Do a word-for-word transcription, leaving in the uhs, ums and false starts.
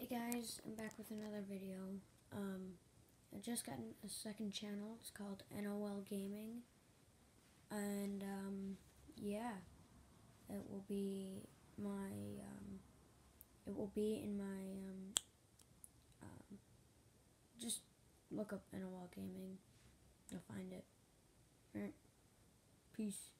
Hey guys, I'm back with another video. Um, I just got a second channel. It's called N O L Gaming, and um, yeah, it will be my um, it will be in my um, um, just look up N O L Gaming. You'll find it. Alright, peace.